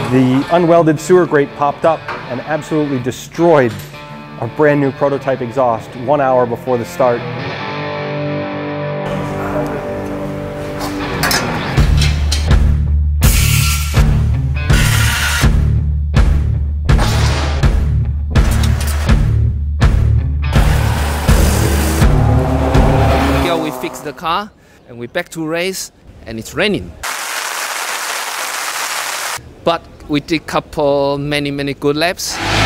The unwelded sewer grate popped up and absolutely destroyed our brand new prototype exhaust 1 hour before the start. Here we fix the car and we're back to race and it's raining. But we did many good laps.